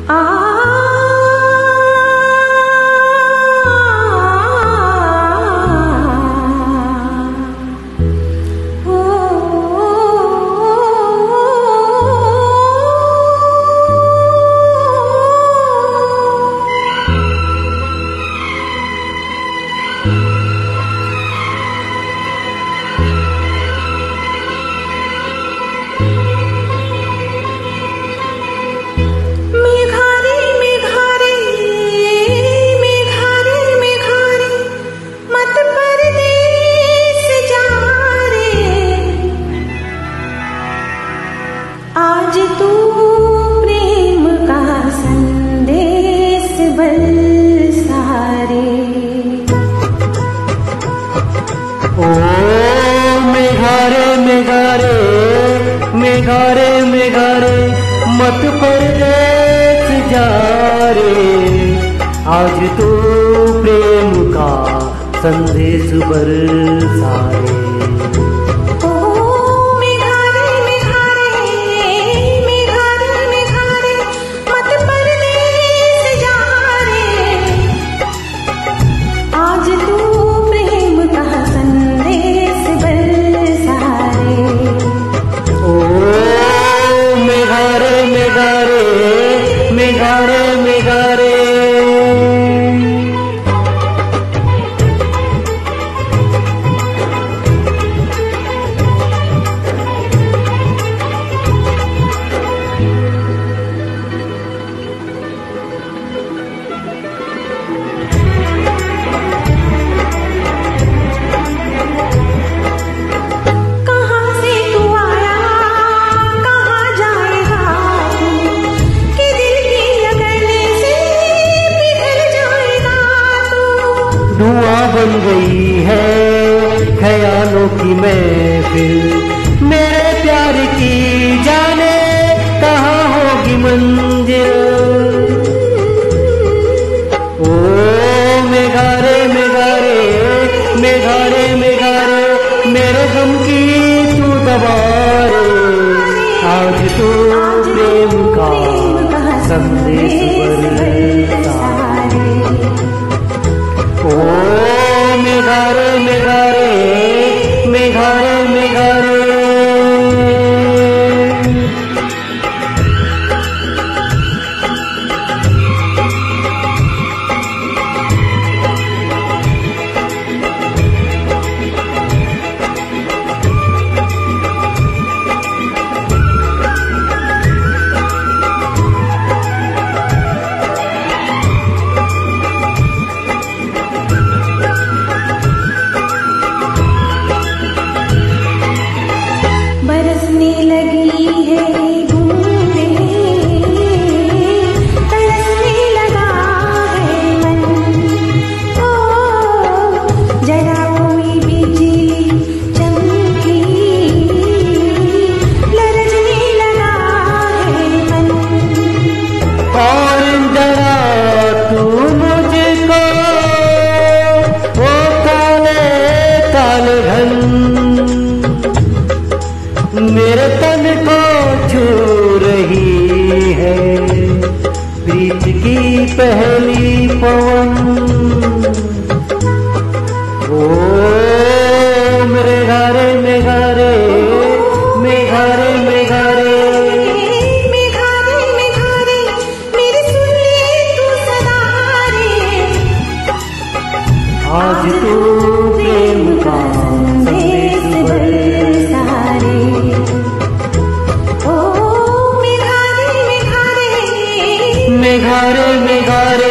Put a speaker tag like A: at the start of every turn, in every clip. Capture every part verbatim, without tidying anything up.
A: आज तू प्रेम का संदेश बरसारे।
B: ओ मेघारे मेघारे मेघारे मेघारे मत परदेस जा रे, आज तू प्रेम का संदेश बरसारे। धुआं बन गई है ख्यालों की महफिल, मेरे प्यार की जाने कहाँ होगी मंजिल। ओ मेघारे मेघारे मेघारे मेघारे मेरे गम की तू दबा रे, आज तू प्रेम का संदेश बरसारे। ओ मेघारे मेघारे मेघारे मेघारे
A: बरसने लगी है बूंदे, तरसने लगा है मन। ओ जरा कोई बिजली चमकी, लरजने लगा है मन।
B: और जरा तू मुझको वो काले काले घन मेरे तन को छू रही है, प्रीत की पहली पवन। ओ मेघारे मेघारे मेघारे मेघारे
A: मेघारे मेघारे मेरे सुन ले तू सदा रे,
B: आज तू प्रेम का संदेश बरसारे। मेघारे मेघारे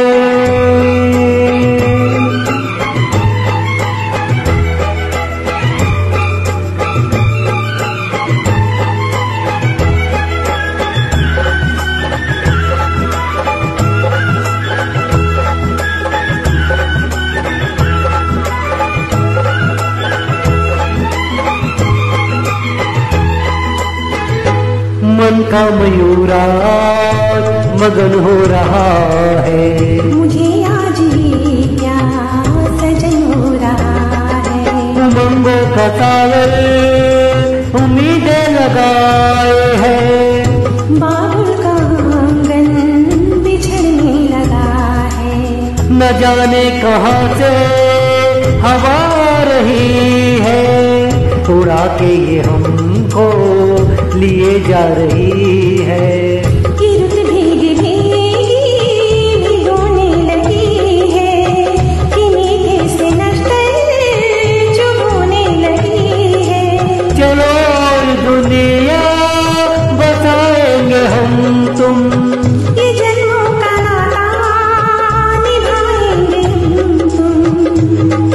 B: मन का मयूरा मगन हो रहा है,
A: मुझे आज ही क्या सजन हो रहा है।
B: उमंगों का सागर उम्मीदें लगाए है,
A: बाबुल का आंगन
B: न जाने कहाँ से हवा रही है, उड़ा के ये हमको लिए जा रही है।
A: कि रुत भीगी भीगी भिगोने लगी है, कि मीठे से नशे चुभोने लगी है।
B: चलो और दुनिया बसाएंगे हम तुम,
A: ये जन्मों का नाता निभाएंगे हम तुम।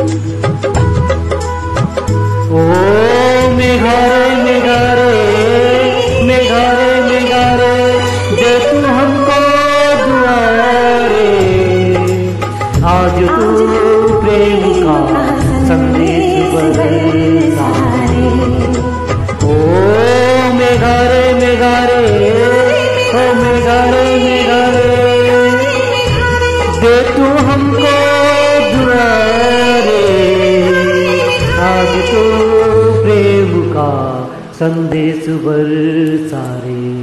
B: ओ मेघारे मेघारे मेघारे मेघारे, दे तू हमको दुआरे, आज तू प्रेम का संदेश बरसा रे। ओ मेघारे मेघारे ओ मेघारे मेघारे, दे तू हमको दुआरे, आज तो प्रेम का संदेश बरसा रे।